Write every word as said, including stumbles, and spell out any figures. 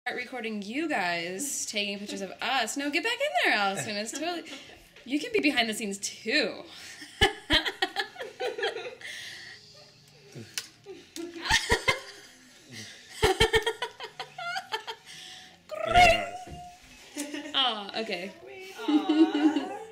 recording you guys taking pictures of us. No, get back in there, Alisoun. It's totally. You can be behind the scenes too. Oh, okay. Aww.